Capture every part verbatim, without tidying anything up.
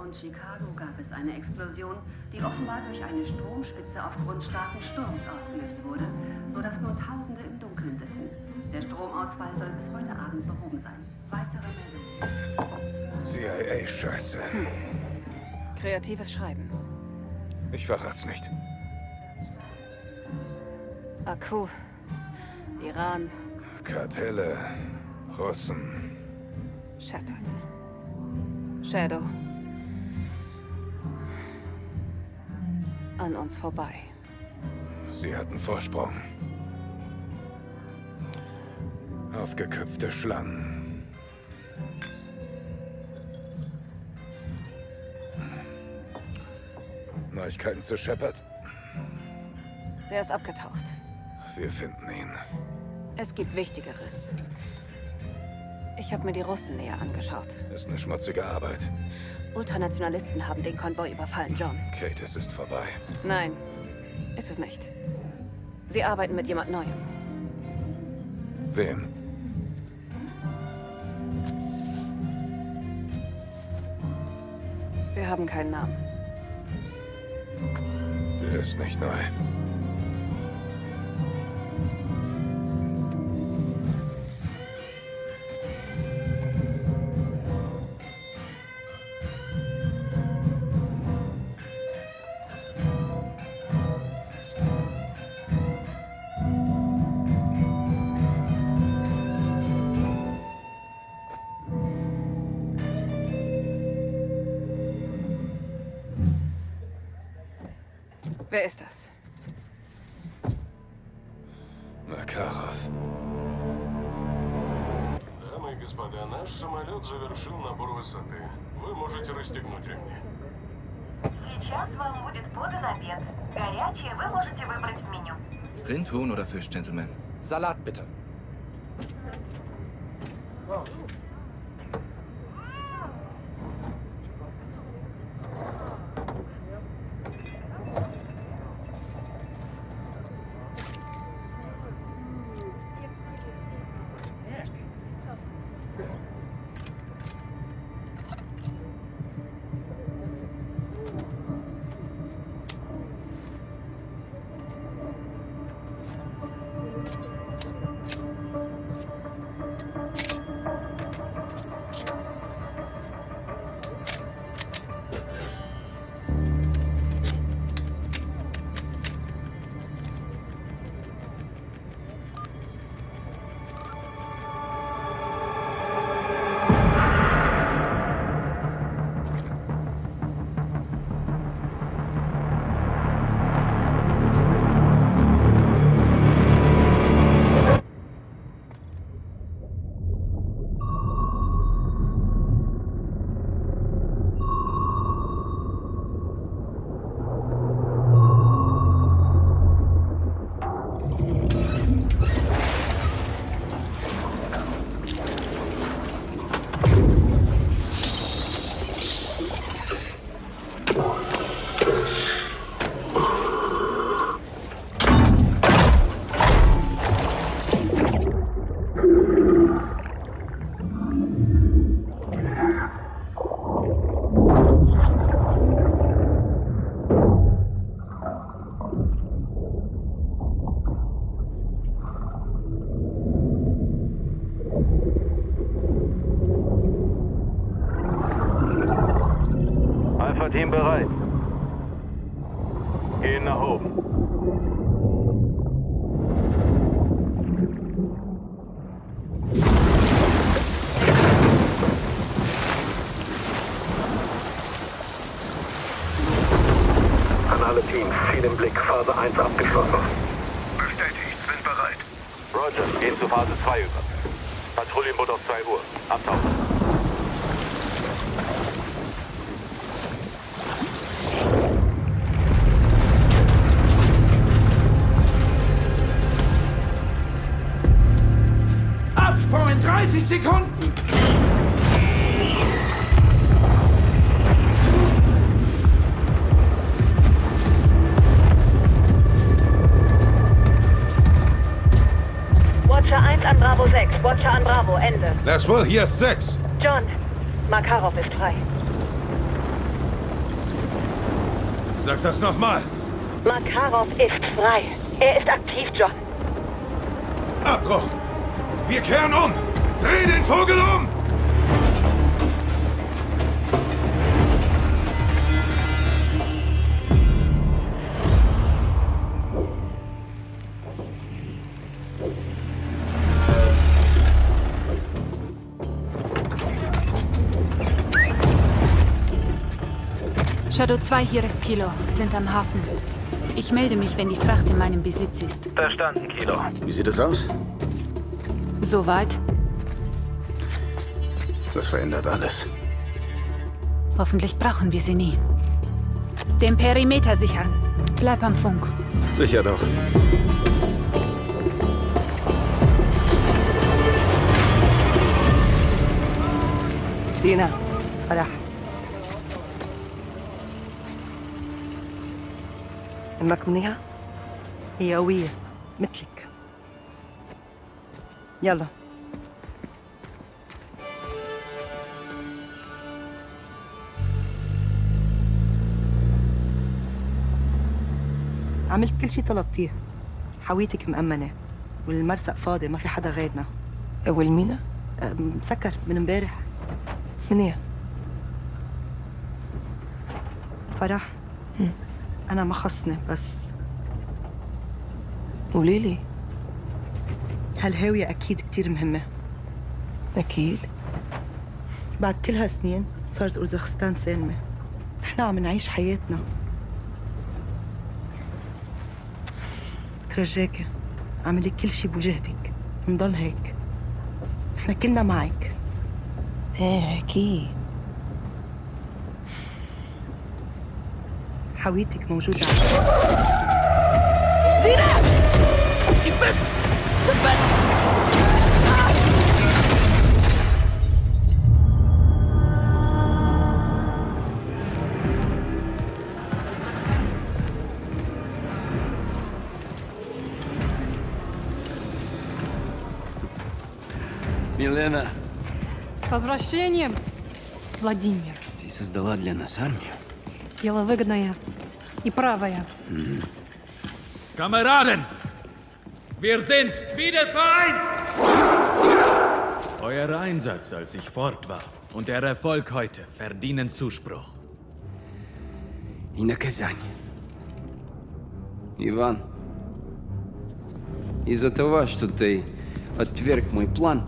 und Chicago gab es eine Explosion, die offenbar durch eine Stromspitze aufgrund starken Sturms ausgelöst wurde, sodass nun Tausende im Dunkeln sitzen. Der Stromausfall soll bis heute Abend behoben sein. Weitere Meldungen. C I A-Scheiße. Hm. Kreatives Schreiben. Ich verrat's nicht. Akku. Iran. Kartelle. Russen. Shepard. Shadow. An uns vorbei. Sie hatten Vorsprung. Aufgeköpfte Schlangen. Neuigkeiten zu Shepard? Der ist abgetaucht. Wir finden ihn. Es gibt Wichtigeres. Ich habe mir die Russen näher angeschaut. Ist eine schmutzige Arbeit. Ultranationalisten haben den Konvoi überfallen, John. Kate, es ist vorbei. Nein, ist es nicht. Sie arbeiten mit jemand Neuem. Wem? Wir haben keinen Namen. Der ist nicht neu. Wer ist das? Makarov. Дамы и господа, наш самолет завершил набор высоты. Вы можете расстегнуть ремни. Сейчас вам будет подан обед. Горячее вы можете выбрать в меню. Rind, Huhn oder Fisch, Gentlemen? Salat bitte. Oh. Team bereit. Gehen nach oben. An alle Teams, Ziel im Blick, Phase eins abgeschlossen. Bestätigt, sind bereit. Roger, gehen zu Phase zwei über. Patrouillenboot auf zwei Uhr. Abtauchen. Absprung in dreißig Sekunden! Watcher eins an Bravo sechs. Watcher an Bravo. Ende. Laswell, hier ist sechs. John, Makarov ist frei. Sag das nochmal. Makarov ist frei. Er ist aktiv, John. Abbruch! Wir kehren um! Dreh den Vogel um! Shadow zwei, hier ist Kilo. Sind am Hafen. Ich melde mich, wenn die Fracht in meinem Besitz ist. Verstanden, Kilo. Wie sieht es aus? Soweit. Das verändert alles. Hoffentlich brauchen wir sie nie. Den Perimeter sichern. Bleib am Funk. Sicher doch. Lina, Farah. أمك منيحة؟ هي قوية مثلك. يلا. عملت كل شي طلبتيه. حويتك مأمنة والمرسق فاضي، ما في حدا غيرنا. والمينا؟ مسكر من امبارح. منيح. فرح. م. أنا ما خصني بس. قولي لي. هالهاوية أكيد كتير مهمة. أكيد. بعد كل هالسنين صارت أوزبكستان سالمة. نحن عم نعيش حياتنا. ترجاكي اعملي كل شي بوجهدك. نضل هيك. نحن كلنا معك. ايه أكيد. حويتك موجودة. دينا! تبت! تبت! Милена. С возвращением, Владимир. Ты создала для нас армию? Дело выгодное и правое. Mhm. Kameraden! Wir sind wie der Feind! Euer Einsatz, als ich fort war, und der Erfolg heute verdienen Zuspruch. И наказание. Иван, из-за того, что ты отверг мой план,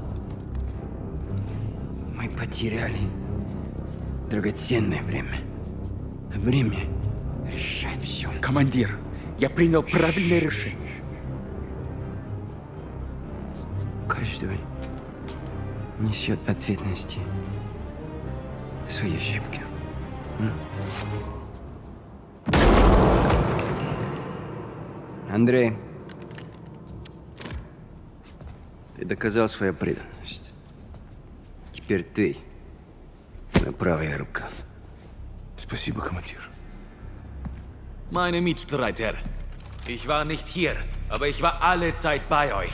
мы потеряли драгоценное время. Время решает все. Командир, я принял правильное решение. Каждый несет ответственности за свои ошибки. М? Андрей, ты доказал свою преданность. Теперь ты моя правая рука. Спасибо, командир. Meine Mitstreiter, ich war nicht hier, aber ich war alle Zeit bei euch.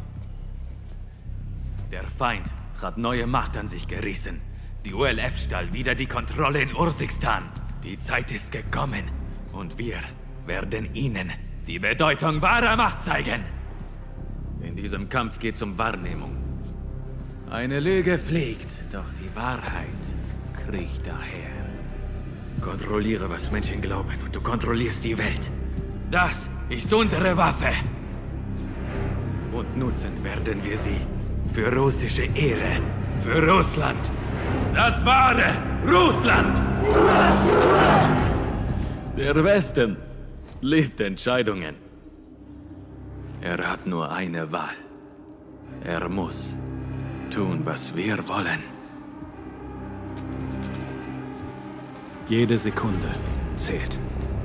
Der Feind hat neue Macht an sich gerissen. Die U L F stahl wieder die Kontrolle in Urzikstan. Die Zeit ist gekommen und wir werden ihnen die Bedeutung wahrer Macht zeigen. In diesem Kampf geht's um Wahrnehmung. Eine Lüge fliegt, doch die Wahrheit kriecht daher. Kontrolliere, was Menschen glauben, und du kontrollierst die Welt. Das ist unsere Waffe. Und nutzen werden wir sie für russische Ehre, für Russland. Das wahre Russland! Der Westen liebt Entscheidungen. Er hat nur eine Wahl. Er muss tun, was wir wollen. Jede Sekunde zählt.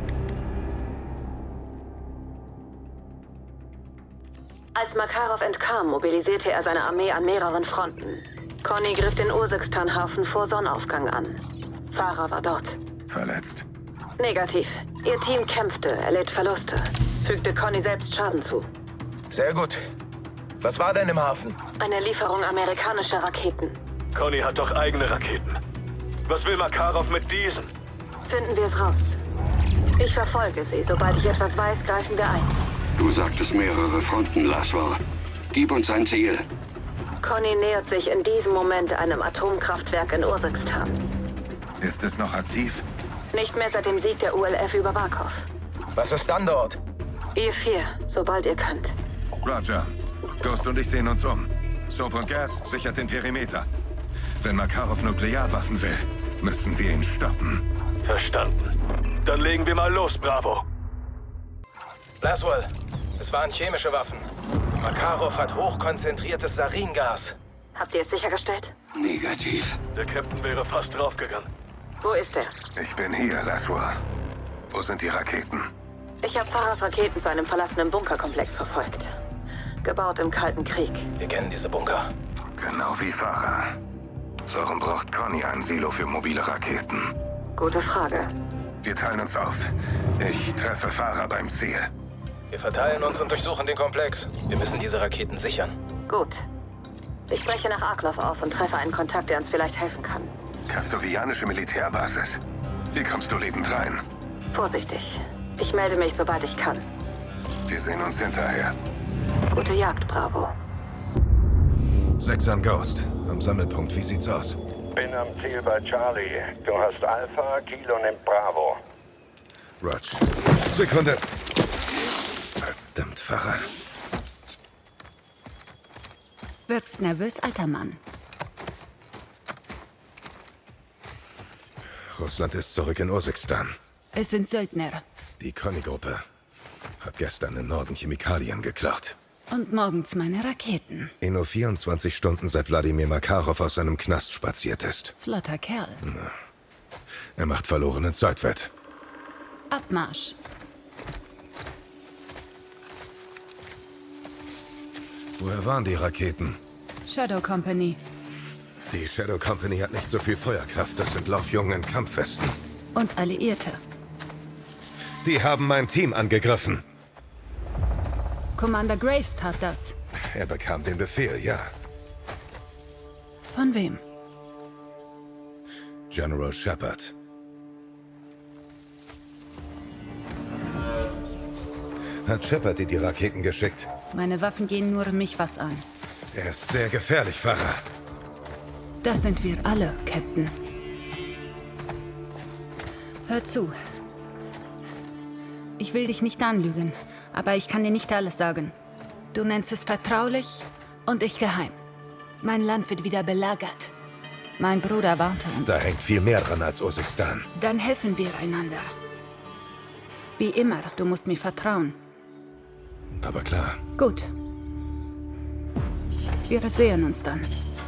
Als Makarov entkam, mobilisierte er seine Armee an mehreren Fronten. Conny griff den Urzikstan-Hafen vor Sonnenaufgang an. Farah war dort. Verletzt? Negativ. Ihr Team kämpfte, erlitt Verluste. Fügte Conny selbst Schaden zu. Sehr gut. Was war denn im Hafen? Eine Lieferung amerikanischer Raketen. Conny hat doch eigene Raketen. Was will Makarov mit diesen? Finden wir es raus. Ich verfolge sie. Sobald ich etwas weiß, greifen wir ein. Du sagtest mehrere Fronten, Laswell. Gib uns ein Ziel. Conny nähert sich in diesem Moment einem Atomkraftwerk in Urzikstan. Ist es noch aktiv? Nicht mehr seit dem Sieg der U L F über Barkov. Was ist dann dort? Ihr vier, sobald ihr könnt. Roger. Ghost und ich sehen uns um. Soap und Gas sichert den Perimeter. Wenn Makarov Nuklearwaffen will, müssen wir ihn stoppen. Verstanden. Dann legen wir mal los, Bravo. Laswell, es waren chemische Waffen. Makarov hat hochkonzentriertes Saringas. Habt ihr es sichergestellt? Negativ. Der Captain wäre fast draufgegangen. Wo ist er? Ich bin hier, Laswell. Wo sind die Raketen? Ich habe Farahs Raketen zu einem verlassenen Bunkerkomplex verfolgt. Gebaut im Kalten Krieg. Wir kennen diese Bunker. Genau wie Farah. Warum braucht Conny ein Silo für mobile Raketen? Gute Frage. Wir teilen uns auf. Ich treffe Farah beim Ziel. Wir verteilen uns und durchsuchen den Komplex. Wir müssen diese Raketen sichern. Gut. Ich breche nach Arklov auf und treffe einen Kontakt, der uns vielleicht helfen kann. Kastovianische Militärbasis. Wie kommst du lebend rein? Vorsichtig. Ich melde mich, sobald ich kann. Wir sehen uns hinterher. Gute Jagd, Bravo. Sechs an Ghost. Am Sammelpunkt. Wie sieht's aus? Bin am Ziel bei Charlie. Du hast Alpha, Kilo nimmt Bravo. Rog. Sekunde. Verdammt, Farah. Wirkst nervös, alter Mann. Russland ist zurück in Urzikstan. Es sind Söldner. Die Conny-Gruppe hat gestern im Norden Chemikalien geklaut. Und morgens meine Raketen. In nur vierundzwanzig Stunden, seit Wladimir Makarov aus seinem Knast spaziert ist. Flotter Kerl. Na, er macht verlorene Zeit wett. Abmarsch. Woher waren die Raketen? Shadow Company. Die Shadow Company hat nicht so viel Feuerkraft. Das sind Laufjungen in Kampfwesten. Und Alliierte. Die haben mein Team angegriffen. Commander Graves tat das. Er bekam den Befehl, ja. Von wem? General Shepard. Hat Shepard dir die Raketen geschickt? Meine Waffen gehen nur mich was an. Er ist sehr gefährlich, Farah. Das sind wir alle, Captain. Hör zu. Ich will dich nicht anlügen, aber ich kann dir nicht alles sagen. Du nennst es vertraulich und ich geheim. Mein Land wird wieder belagert. Mein Bruder warnte uns. Da hängt viel mehr dran als Urzikstan. Dann helfen wir einander. Wie immer, du musst mir vertrauen. Aber klar. Gut. Wir sehen uns dann.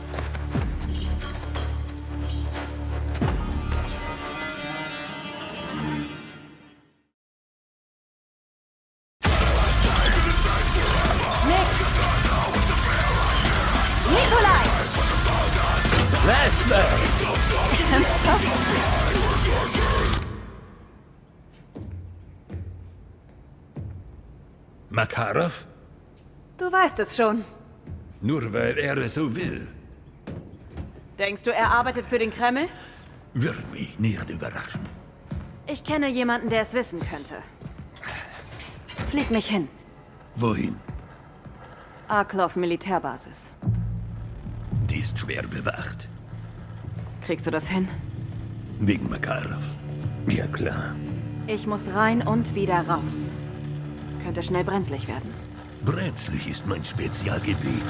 Makarov? Du weißt es schon. Nur weil er es so will. Denkst du, er arbeitet für den Kreml? Würde mich nicht überraschen. Ich kenne jemanden, der es wissen könnte. Flieg mich hin. Wohin? Arklov Militärbasis. Die ist schwer bewacht. Kriegst du das hin? Wegen Makarov. Ja, klar. Ich muss rein und wieder raus. Könnte schnell brenzlig werden. Brenzlig ist mein Spezialgebiet.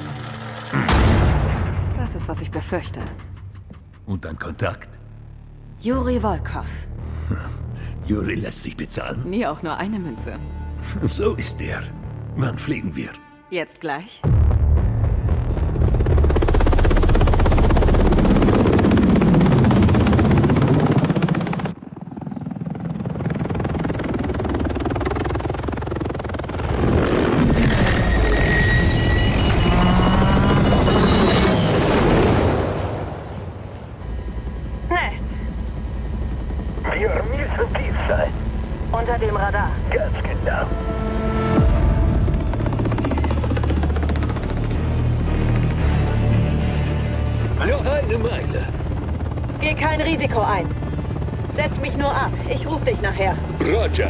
Das ist, was ich befürchte. Und ein Kontakt? Juri Volkov. Juri lässt sich bezahlen? Nie auch nur eine Münze. So ist er. Wann fliegen wir? Jetzt gleich? Unter dem Radar. Ganz genau. Noch eine Meile. Geh kein Risiko ein. Setz mich nur ab. Ich ruf dich nachher. Roger.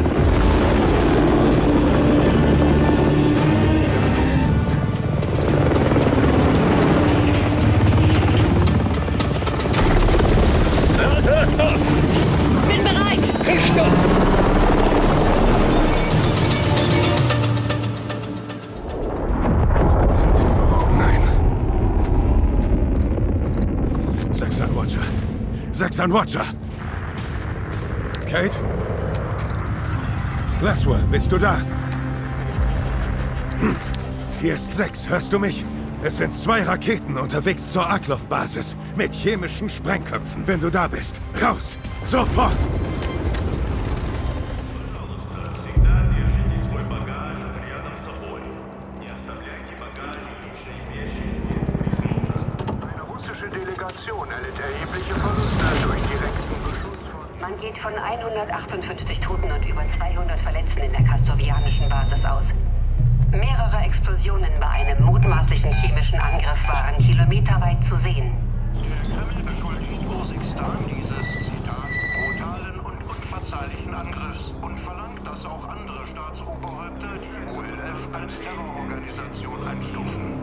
Bin bereit! Verstanden! Sechs an Watcher. Sechs an Watcher. Kate? Laswell, bist du da? Hm. Hier ist sechs, hörst du mich? Es sind zwei Raketen unterwegs zur Aklov-Basis mit chemischen Sprengköpfen. Wenn du da bist, raus! Sofort! Man geht von hundertachtundfünfzig Toten und über zweihundert Verletzten in der kastovianischen Basis aus. Mehrere Explosionen bei einem mutmaßlichen chemischen Angriff waren kilometerweit zu sehen. Der Kreml beschuldigt Ursikstan dieses, Zitat, brutalen und unverzeihlichen Angriffs und verlangt, dass auch andere Staatsoberhäupter die U L F als Terrororganisation einstufen.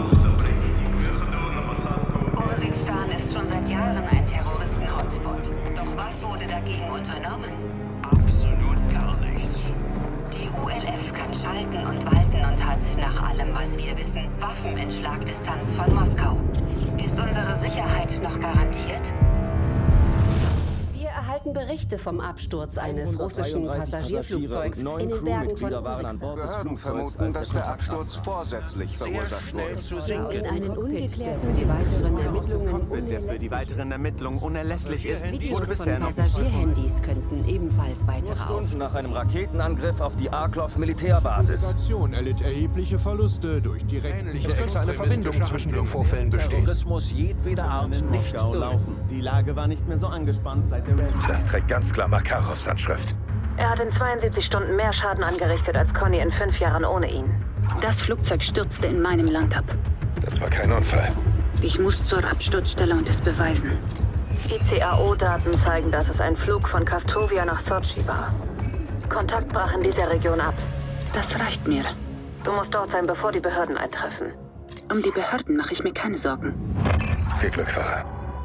Ursikstan ist schon seit Jahren ein Terroristen-Hotspot. Doch was wurde dagegen unternommen? Absolut gar nichts. Die U L F kann schalten und walten und hat, nach allem, was wir wissen, Waffen in Schlagdistanz von Moskau. Ist unsere Sicherheit noch garantiert? Wir erhalten Berichte vom Absturz eines russischen Passagierflugzeugs in den Bergen von Ursikstan. Behörden vermuten, dass der Absturz vorsätzlich verursacht wurde. In einen ungeklärten die weiteren Ermittlungen der für die weiteren Ermittlungen unerlässlich ist, wurde Videos bisher von noch Passagierhandys könnten ebenfalls weitere Stunden nach einem Raketenangriff auf die Aklov-Militärbasis. Die Organisation erlitt erhebliche Verluste durch direkten... Es könnte eine Verbindung zwischen den Vorfällen bestehen. Terrorismus jedweder Art nicht laufen. Die Lage war nicht mehr so angespannt seit der Welt. Das trägt ganz klar Makarovs Handschrift. Er hat in zweiundsiebzig Stunden mehr Schaden angerichtet als Conny in fünf Jahren ohne ihn. Das Flugzeug stürzte in meinem Land ab. Das war kein Unfall. Ich muss zur Absturzstelle und es beweisen. I C A O-Daten zeigen, dass es ein Flug von Kastovia nach Sochi war. Kontakt brach in dieser Region ab. Das reicht mir. Du musst dort sein, bevor die Behörden eintreffen. Um die Behörden mache ich mir keine Sorgen. Viel Glück, Fahrer.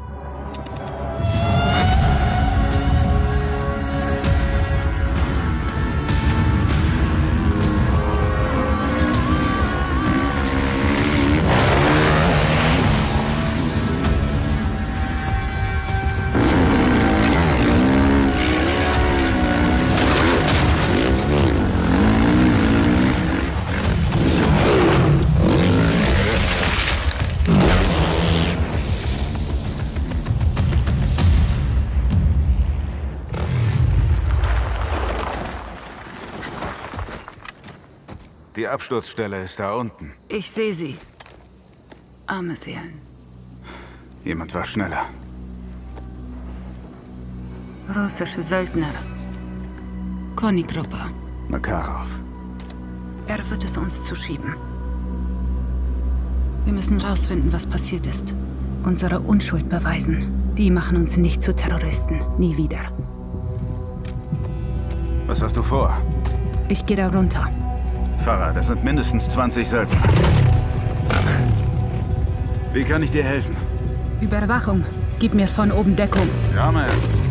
Die Absturzstelle ist da unten. Ich sehe sie. Arme Seelen. Jemand war schneller. Russische Söldner. Conny-Gruppe. Makarov. Er wird es uns zuschieben. Wir müssen rausfinden, was passiert ist. Unsere Unschuld beweisen. Die machen uns nicht zu Terroristen. Nie wieder. Was hast du vor? Ich gehe da runter. Farah, das sind mindestens zwanzig Söldner. Wie kann ich dir helfen? Überwachung. Gib mir von oben Deckung. Ja, man.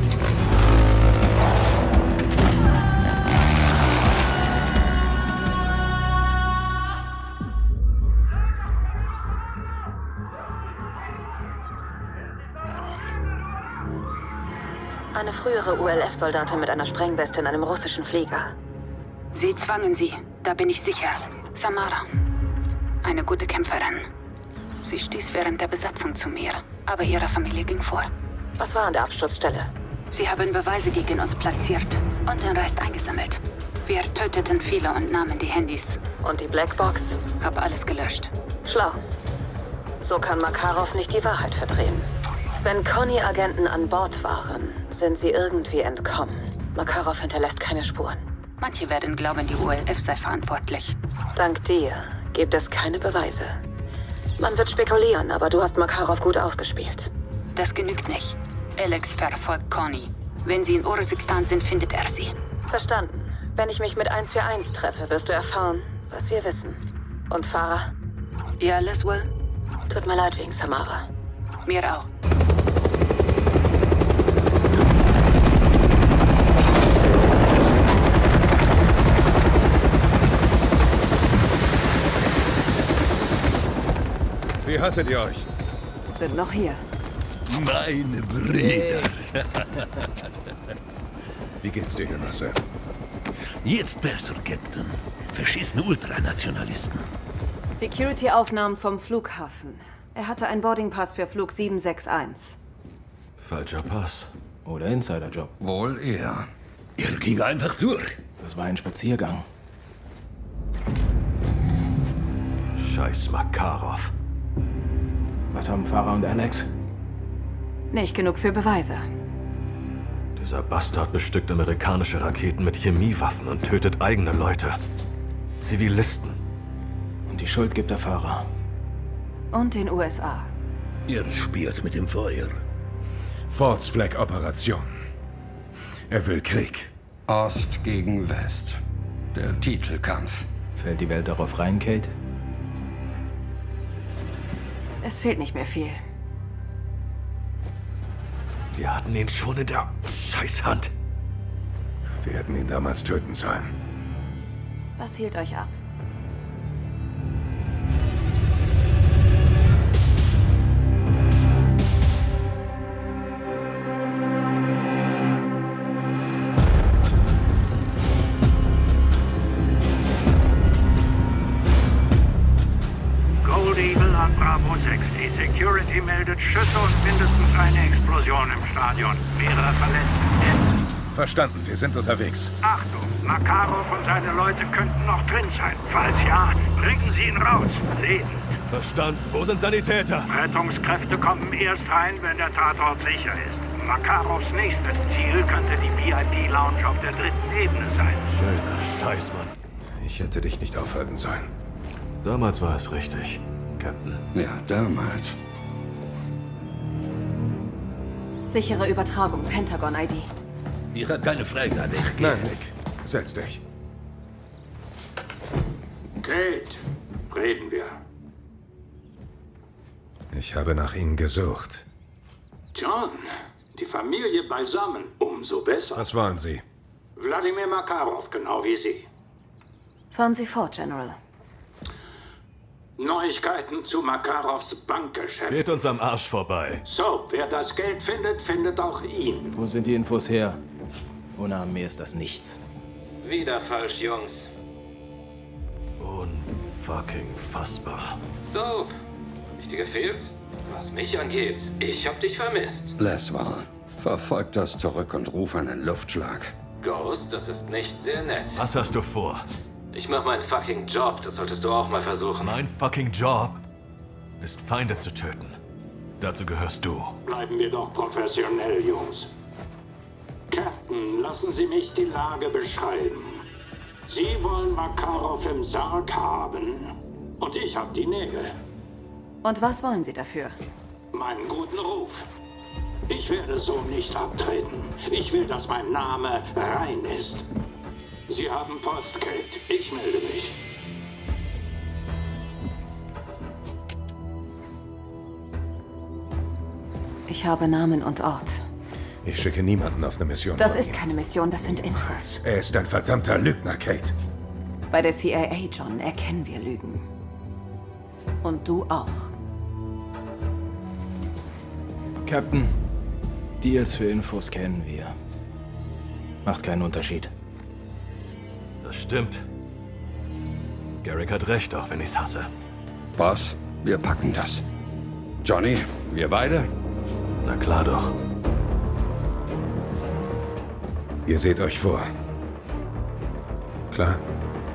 Eine frühere U L F-Soldatin mit einer Sprengweste in einem russischen Flieger. Sie zwangen sie. Da bin ich sicher. Samara. Eine gute Kämpferin. Sie stieß während der Besatzung zu mir, aber ihre Familie ging vor. Was war an der Absturzstelle? Sie haben Beweise gegen uns platziert und den Rest eingesammelt. Wir töteten viele und nahmen die Handys. Und die Blackbox? Hab alles gelöscht. Schlau. So kann Makarov nicht die Wahrheit verdrehen. Wenn Conny-Agenten an Bord waren, sind sie irgendwie entkommen. Makarov hinterlässt keine Spuren. Manche werden glauben, die U L F sei verantwortlich. Dank dir gibt es keine Beweise. Man wird spekulieren, aber du hast Makarov gut ausgespielt. Das genügt nicht. Alex verfolgt Conny. Wenn sie in Ursikstan sind, findet er sie. Verstanden. Wenn ich mich mit eins vier eins treffe, wirst du erfahren, was wir wissen. Und Farah? Ja, Laswell? Tut mir leid wegen Samara. Mir auch. Wie hattet ihr euch? Sind noch hier. Meine Brüder. Wie geht's dir, Genosse? Jetzt besser, Captain. Verschissene Ultranationalisten. Security-Aufnahmen vom Flughafen. Er hatte einen Boardingpass für Flug sieben sechs eins. Falscher Pass. Oder Insiderjob. Wohl eher. Er ging einfach durch. Das war ein Spaziergang. Scheiß Makarov. Was haben Farah und Alex? Nicht genug für Beweise. Dieser Bastard bestückt amerikanische Raketen mit Chemiewaffen und tötet eigene Leute. Zivilisten. Und die Schuld gibt der Farah. Und den U S A. Er spielt mit dem Feuer. False Flag Operation. Er will Krieg. Ost gegen West. Der Titelkampf. Fällt die Welt darauf rein, Kate? Es fehlt nicht mehr viel. Wir hatten ihn schon in der Scheißhand. Wir hätten ihn damals töten sollen. Was hielt euch ab? Gold Eagle an Bravo sechs. Die Security meldet Schüsse und mindestens eine Explosion im Stadion. Mehrere Verletzte. Verstanden, wir sind unterwegs. Achtung, Makarov und seine Leute könnten noch drin sein. Falls ja, bringen Sie ihn raus. Lebend. Verstanden. Wo sind Sanitäter? Rettungskräfte kommen erst rein, wenn der Tatort sicher ist. Makarovs nächstes Ziel könnte die V I P-Lounge auf der dritten Ebene sein. Schöner Scheiß, Mann. Ich hätte dich nicht aufhalten sollen. Damals war es richtig, Captain. Ja, damals. Sichere Übertragung, Pentagon I D. Ich habe keine Freigabe. Ich gehe. Nein, Nick. Setz dich. Kate, reden wir. Ich habe nach Ihnen gesucht. John, die Familie beisammen, umso besser. Was wollen Sie? Wladimir Makarov, genau wie Sie. Fahren Sie fort, General. Neuigkeiten zu Makarovs Bankgeschäft. Geht uns am Arsch vorbei. So, wer das Geld findet, findet auch ihn. Wo sind die Infos her? Ohne Armee ist das nichts. Wieder falsch, Jungs. Unfucking fassbar. So, hab ich dir gefehlt? Was mich angeht, ich hab dich vermisst. Laswell, verfolg das zurück und ruf einen Luftschlag. Ghost, das ist nicht sehr nett. Was hast du vor? Ich mach meinen fucking Job, das solltest du auch mal versuchen. Mein fucking Job ist, Feinde zu töten. Dazu gehörst du. Bleiben wir doch professionell, Jungs. Captain, lassen Sie mich die Lage beschreiben. Sie wollen Makarov im Sarg haben. Und ich hab die Nägel. Und was wollen Sie dafür? Meinen guten Ruf. Ich werde so nicht abtreten. Ich will, dass mein Name rein ist. Sie haben Post, Kate. Ich melde mich. Ich habe Namen und Ort. Ich schicke niemanden auf eine Mission. Das ist keine Mission, das sind Infos. Er ist ein verdammter Lügner, Kate. Bei der C I A, John, erkennen wir Lügen. Und du auch. Captain, Deals für Infos kennen wir. Macht keinen Unterschied. Das stimmt. Garrick hat recht, auch wenn ich's hasse. Boss, wir packen das. Johnny, wir beide? Na klar doch. Ihr seht euch vor. Klar?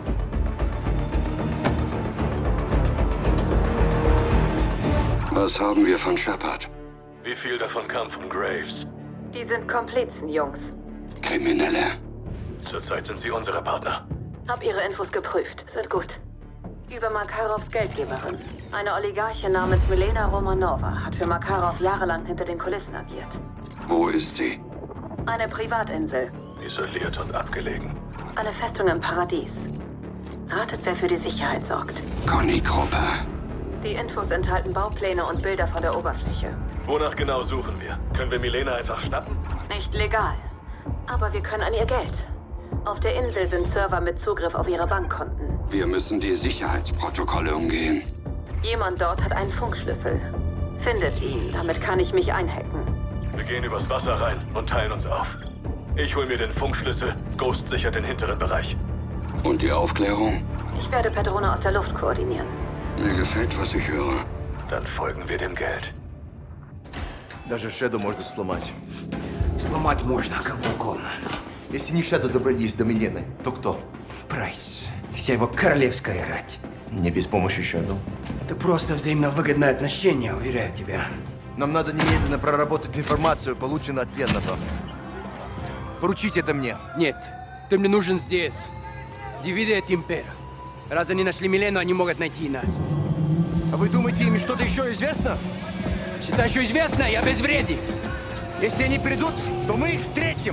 Was haben wir von Shepard? Wie viel davon kam von Graves? Die sind Komplizen, Jungs. Kriminelle. Zurzeit sind sie unsere Partner. Hab ihre Infos geprüft. Sind gut. Über Makarovs Geldgeberin. Eine Oligarchin namens Milena Romanova hat für Makarov jahrelang hinter den Kulissen agiert. Wo ist sie? Eine Privatinsel. Isoliert und abgelegen. Eine Festung im Paradies. Ratet, wer für die Sicherheit sorgt. Connie-Gruppe. Die Infos enthalten Baupläne und Bilder von der Oberfläche. Wonach genau suchen wir? Können wir Milena einfach schnappen? Nicht legal. Aber wir können an ihr Geld. Auf der Insel sind Server mit Zugriff auf ihre Bankkonten. Wir müssen die Sicherheitsprotokolle umgehen. Jemand dort hat einen Funkschlüssel. Findet ihn, damit kann ich mich einhacken. Wir gehen übers Wasser rein und teilen uns auf. Ich hol mir den Funkschlüssel, Ghost sichert den hinteren Bereich. Und die Aufklärung? Ich werde per Drohne aus der Luft koordinieren. Mir gefällt, was ich höre. Dann folgen wir dem Geld. Даже Шеду можно сломать. Сломать можно каблуком. Если не Шеду добрались до Милены, то кто? Прайс. Вся его королевская рать. Не без помощи Шеду. Это просто взаимно выгодное отношение, уверяю тебя. Нам надо немедленно проработать информацию, полученную от пленного. Поручите это мне. Нет, ты мне нужен здесь. Дивиде et Impera. Раз они нашли Милену, они могут найти и нас. А вы думаете, им что-то еще известно? Что-то еще известно, я безвреден. Если они придут, то мы их встретим.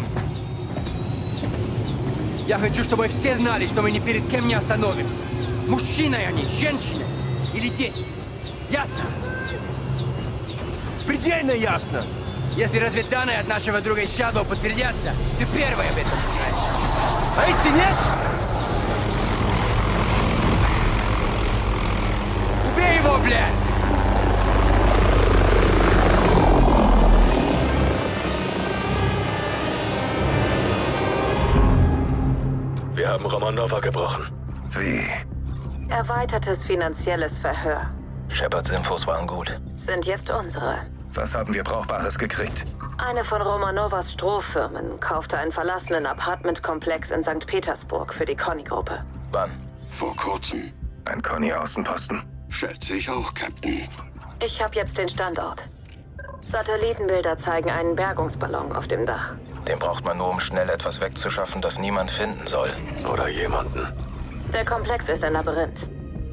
Я хочу, чтобы все знали, что мы ни перед кем не остановимся. Мужчины они, женщины или дети. Ясно? Предельно ясно. Если разведданные от нашего друга из Shadow подтвердятся, ты первый об этом узнаешь. А если нет? Убей его, блядь! Wir haben Romanova gebrochen. Wie? Erweitertes finanzielles Verhör. Shepards Infos waren gut. Sind jetzt unsere. Was haben wir Brauchbares gekriegt? Eine von Romanovas Strohfirmen kaufte einen verlassenen Apartmentkomplex in Sankt Petersburg für die Connie-Gruppe. Wann? Vor kurzem. Ein Connie-Außenposten? Schätze ich auch, Captain. Ich habe jetzt den Standort. Satellitenbilder zeigen einen Bergungsballon auf dem Dach. Den braucht man nur, um schnell etwas wegzuschaffen, das niemand finden soll. Oder jemanden. Der Komplex ist ein Labyrinth.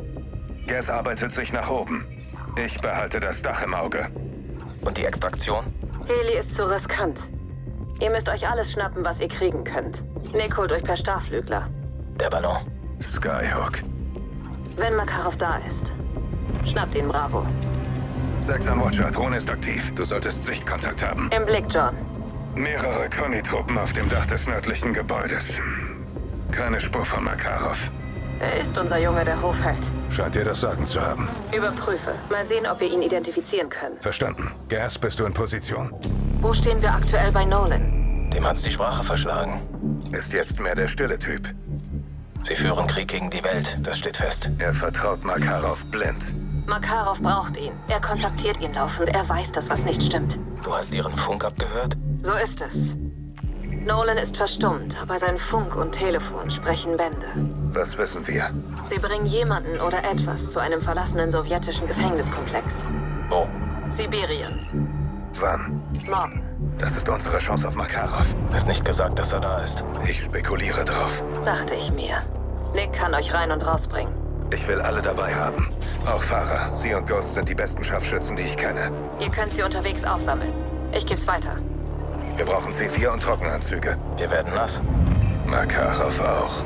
Gas arbeitet sich nach oben. Ich behalte das Dach im Auge. Und die Extraktion? Heli ist zu riskant. Ihr müsst euch alles schnappen, was ihr kriegen könnt. Nick holt euch per Starflügler. Der Ballon. Skyhook. Wenn Makarov da ist, schnappt ihn, Bravo. Sechs an Watcher, Drohne ist aktiv. Du solltest Sichtkontakt haben. Im Blick, John. Mehrere Connie-Truppen auf dem Dach des nördlichen Gebäudes. Keine Spur von Makarov. Er ist unser Junge, der Hofheld. Scheint dir das Sagen zu haben. Überprüfe. Mal sehen, ob wir ihn identifizieren können. Verstanden. Gas, bist du in Position? Wo stehen wir aktuell bei Nolan? Dem hat's die Sprache verschlagen. Ist jetzt mehr der stille Typ. Sie führen Krieg gegen die Welt, das steht fest. Er vertraut Makarov blind. Makarov braucht ihn. Er kontaktiert ihn laufend. Er weiß, dass was nicht stimmt. Du hast ihren Funk abgehört? So ist es. Nolan ist verstummt, aber sein Funk und Telefon sprechen Bände. Was wissen wir? Sie bringen jemanden oder etwas zu einem verlassenen sowjetischen Gefängniskomplex. Wo? Sibirien. Wann? Morgen. Das ist unsere Chance auf Makarov. Ist nicht gesagt, dass er da ist. Ich spekuliere drauf. Dachte ich mir. Nick kann euch rein und rausbringen. Ich will alle dabei haben. Auch Fahrer. Sie und Ghost sind die besten Scharfschützen, die ich kenne. Ihr könnt sie unterwegs aufsammeln. Ich geb's weiter. Wir brauchen C vier und Trockenanzüge. Wir werden nass. Makarov auch.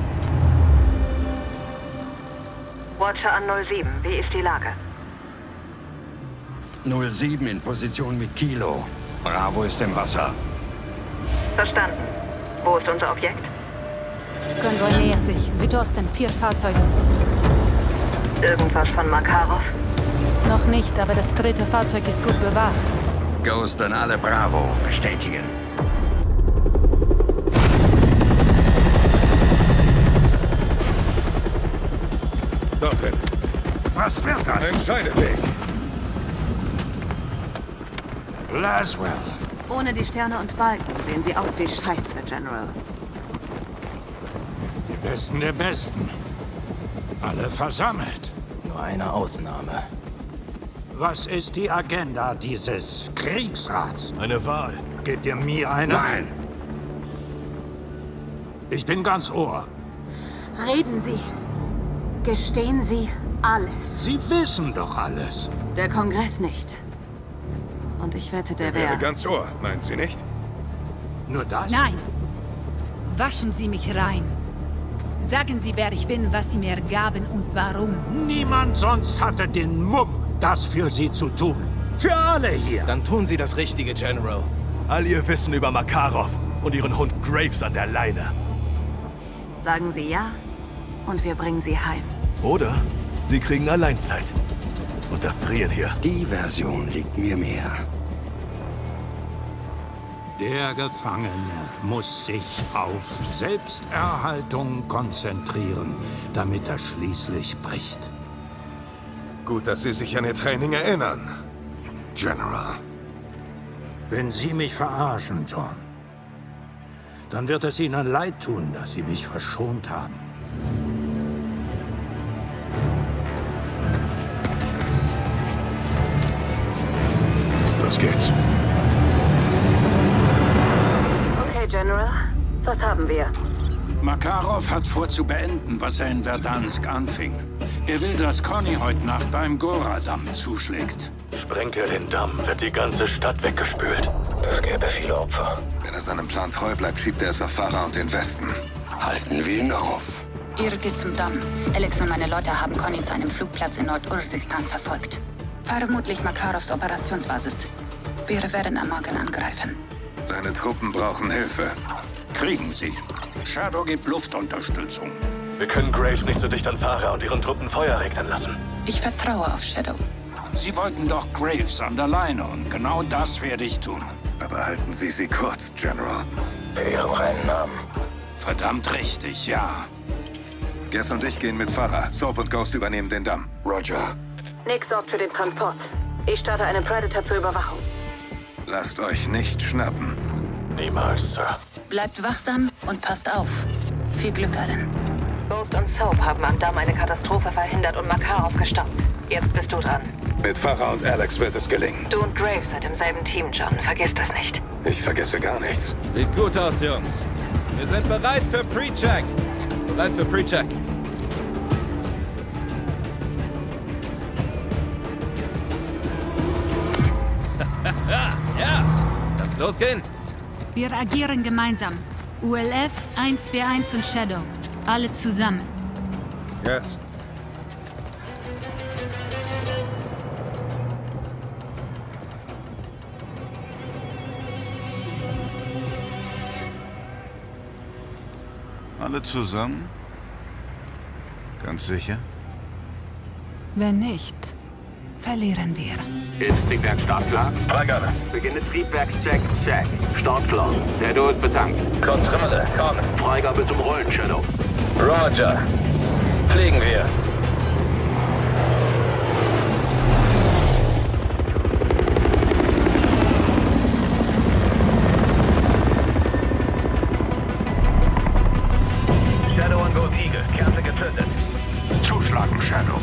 Watcher an null sieben. Wie ist die Lage? null sieben in Position mit Kilo. Bravo ist im Wasser. Verstanden. Wo ist unser Objekt? Konvoi nähert sich. Südosten. Vier Fahrzeuge. Irgendwas von Makarov? Noch nicht, aber das dritte Fahrzeug ist gut bewacht. Ghost an alle Bravo. Bestätigen. Dorthin. Was wird das? Entscheide dich. Laswell. Ohne die Sterne und Balken sehen sie aus wie Scheiße, General. Die Besten der Besten. Alle versammelt. Nur eine Ausnahme. Was ist die Agenda dieses Kriegsrats? Eine Wahl. Gebt ihr mir eine? Nein. Ich bin ganz Ohr. Reden Sie. Gestehen Sie alles. Sie wissen doch alles. Der Kongress nicht. Und ich wette, der Er wäre wäre... ganz Ohr, meint sie nicht? Nur das? Nein. Waschen Sie mich rein. Sagen Sie, wer ich bin, was Sie mir gaben und warum. Niemand sonst hatte den Mumm, das für Sie zu tun. Für alle hier. Dann tun Sie das Richtige, General. All Ihr Wissen über Makarov und Ihren Hund Graves an der Leine. Sagen Sie ja und wir bringen Sie heim. Oder Sie kriegen Alleinzeit und erfrieren hier. Die Version liegt mir mehr. Der Gefangene muss sich auf Selbsterhaltung konzentrieren, damit er schließlich bricht. Gut, dass Sie sich an Ihr Training erinnern, General. Wenn Sie mich verarschen, John, dann wird es Ihnen leid tun, dass Sie mich verschont haben. Los geht's. Okay, General. Was haben wir? Makarov hat vor zu beenden, was er in Verdansk anfing. Er will, dass Connie heute Nacht beim Gora-Damm zuschlägt. Sprengt er den Damm, wird die ganze Stadt weggespült. Das gäbe viele Opfer. Wenn er seinem Plan treu bleibt, schiebt er es auf Farah und den Westen. Halten wir ihn auf. Ihr geht zum Damm. Alex und meine Leute haben Connie zu einem Flugplatz in Nord-Ursistan verfolgt. Vermutlich Makarovs Operationsbasis. Wir werden am Morgen angreifen. Seine Truppen brauchen Hilfe. Kriegen sie. Shadow gibt Luftunterstützung. Wir können Graves nicht so dicht an Farah und ihren Truppen Feuer regnen lassen. Ich vertraue auf Shadow. Sie wollten doch Graves an der Leine und genau das werde ich tun. Aber halten Sie sie kurz, General. Ihrem reinen Namen. Verdammt richtig, ja. Guess und ich gehen mit Farah. Soap und Ghost übernehmen den Damm. Roger. Nick sorgt für den Transport. Ich starte einen Predator zur Überwachung. Lasst euch nicht schnappen. Niemals, Sir. Bleibt wachsam und passt auf. Viel Glück allen. Ghost und Soap haben am Damm eine Katastrophe verhindert und Makarov gestoppt. Jetzt bist du dran. Mit Farah und Alex wird es gelingen. Du und Graves seid im selben Team, John. Vergiss das nicht. Ich vergesse gar nichts. Sieht gut aus, Jungs. Wir sind bereit für Pre-Check. Bereit für Pre-Check. Ja, kann's losgehen? Wir agieren gemeinsam. U L F, eins vier eins und Shadow. Alle zusammen. Yes. Alle zusammen? Ganz sicher? Wenn nicht, verlieren wir. Ist Triebwerk startklar? Freigabe. Beginne Triebwerkscheck. Check. Startklar. Shadow ist betankt. Kontrolle. Komm. Freigabe zum Rollen, Shadow. Roger. Fliegen wir. Shadow und Gold Eagle. Kerze gezündet. Zuschlagen, Shadow.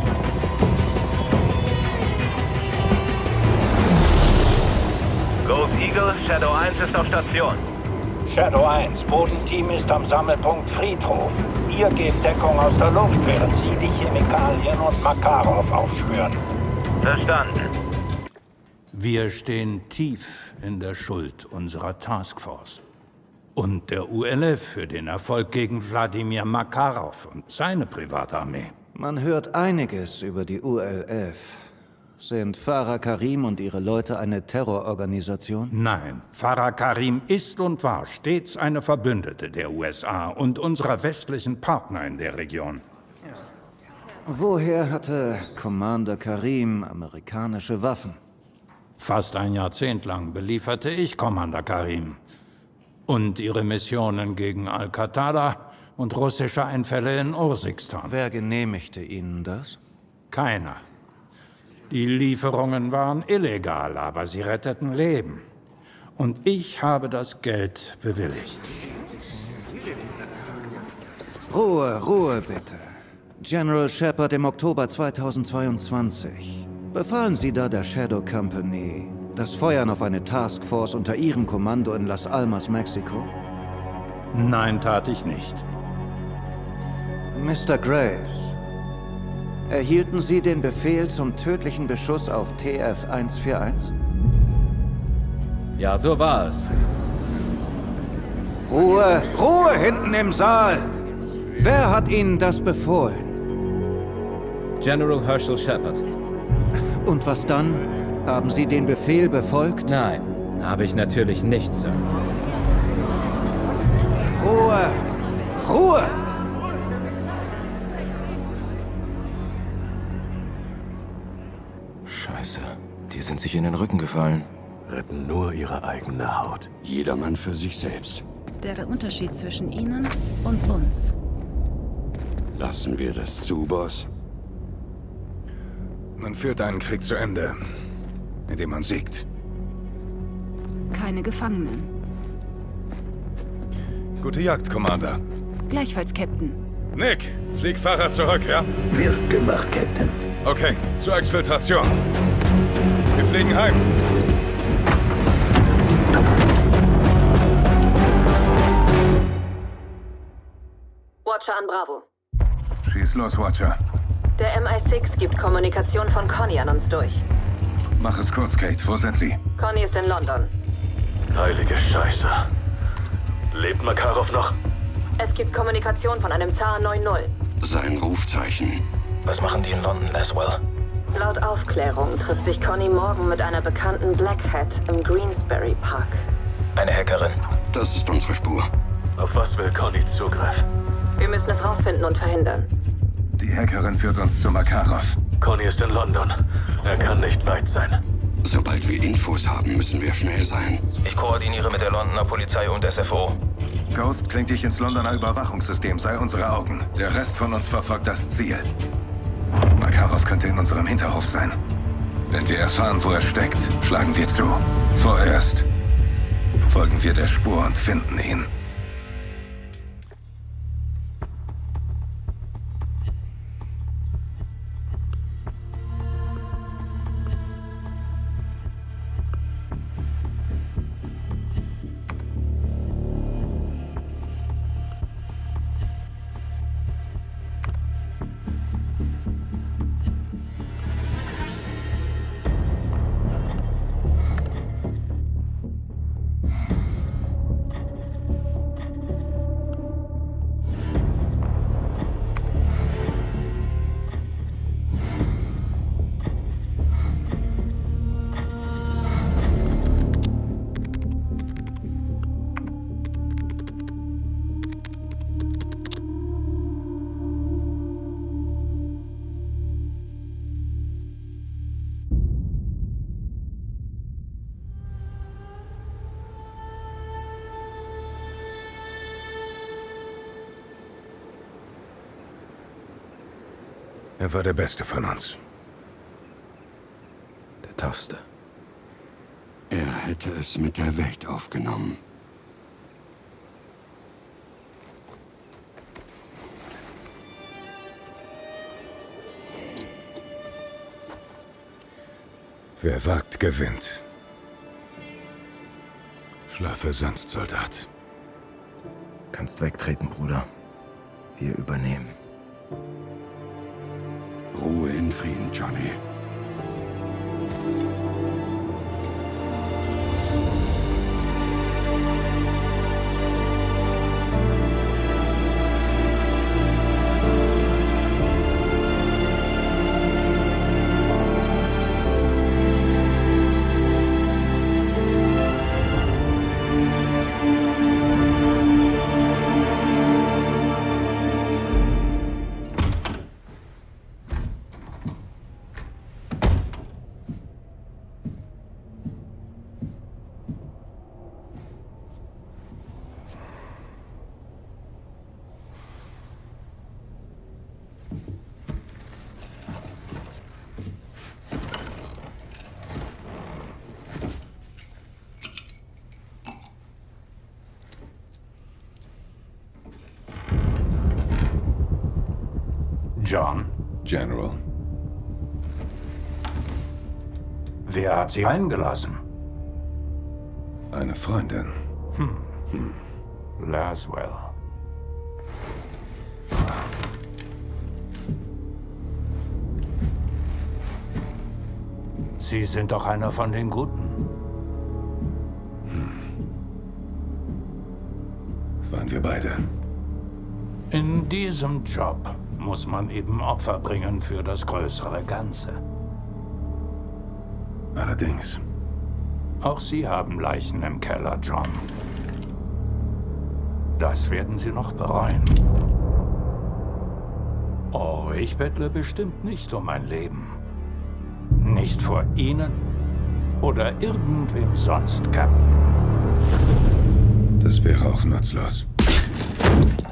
Gold Eagle, Shadow eins ist auf Station. Shadow eins, Bodenteam ist am Sammelpunkt Friedhof. Ihr gebt Deckung aus der Luft, während Sie die Chemikalien und Makarov aufspüren. Verstanden. Wir stehen tief in der Schuld unserer Taskforce. Und der U L F für den Erfolg gegen Wladimir Makarov und seine Privatarmee. Man hört einiges über die U L F. Sind Farah Karim und ihre Leute eine Terrororganisation? Nein, Farah Karim ist und war stets eine Verbündete der U S A und unserer westlichen Partner in der Region. Woher hatte Commander Karim amerikanische Waffen? Fast ein Jahrzehnt lang belieferte ich Commander Karim. Und ihre Missionen gegen Al-Qatada und russische Einfälle in Ursistan. Wer genehmigte Ihnen das? Keiner. Die Lieferungen waren illegal, aber sie retteten Leben. Und ich habe das Geld bewilligt. Ruhe, Ruhe bitte. General Shepard im Oktober zweitausendzweiundzwanzig. Befahlen Sie da der Shadow Company das Feuern auf eine Taskforce unter Ihrem Kommando in Las Almas, Mexiko? Nein, tat ich nicht. Mister Graves, erhielten Sie den Befehl zum tödlichen Beschuss auf T F eins vier eins? Ja, so war es. Ruhe, Ruhe hinten im Saal! Wer hat Ihnen das befohlen? General Herschel Shepard. Und was dann? Haben Sie den Befehl befolgt? Nein, habe ich natürlich nicht, Sir. Ruhe! Ruhe! Scheiße, die sind sich in den Rücken gefallen. Retten nur ihre eigene Haut. Jedermann für sich selbst. Der Unterschied zwischen Ihnen und uns. Lassen wir das zu, Boss? Man führt einen Krieg zu Ende, indem man siegt. Keine Gefangenen. Gute Jagd, Commander. Gleichfalls, Captain. Nick, flieg Fahrer zurück, ja? Wird gemacht, Captain. Okay, zur Exfiltration. Wir fliegen heim. Watcher an Bravo. Schieß los, Watcher. Der M I sechs gibt Kommunikation von Connie an uns durch. Mach es kurz, Kate. Wo sind Sie? Connie ist in London. Heilige Scheiße. Lebt Makarov noch? Es gibt Kommunikation von einem Zar neun null. Sein Rufzeichen. Was machen die in London, Laswell? Laut Aufklärung trifft sich Connie morgen mit einer bekannten Black Hat im Greensbury Park. Eine Hackerin. Das ist unsere Spur. Auf was will Connie Zugriff? Wir müssen es rausfinden und verhindern. Die Hackerin führt uns zu Makarov. Connie ist in London. Er kann nicht weit sein. Sobald wir Infos haben, müssen wir schnell sein. Ich koordiniere mit der Londoner Polizei und S F O. Ghost klingt dich ins Londoner Überwachungssystem, sei unsere Augen. Der Rest von uns verfolgt das Ziel. Makarov könnte in unserem Hinterhof sein. Wenn wir erfahren, wo er steckt, schlagen wir zu. Vorerst folgen wir der Spur und finden ihn. Er war der Beste von uns. Der Toughste. Er hätte es mit der Welt aufgenommen. Wer wagt, gewinnt. Schlafe sanft, Soldat. Kannst wegtreten, Bruder. Wir übernehmen. Ruhe in Frieden, Johnny. John? General. Wer hat Sie eingelassen? Eine Freundin. Hm. hm. Laswell. Sie sind doch einer von den Guten. Hm. waren wir beide. In diesem Job muss man eben Opfer bringen für das größere Ganze. Allerdings. Auch Sie haben Leichen im Keller, John. Das werden Sie noch bereuen. Oh, ich bettle bestimmt nicht um mein Leben. Nicht vor Ihnen oder irgendwem sonst, Captain. Das wäre auch nutzlos.